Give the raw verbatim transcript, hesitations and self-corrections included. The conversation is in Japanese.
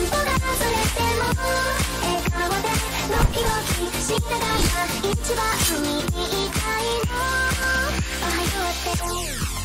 がずれても笑顔でドキドキしながら一番に言いたいのおはようって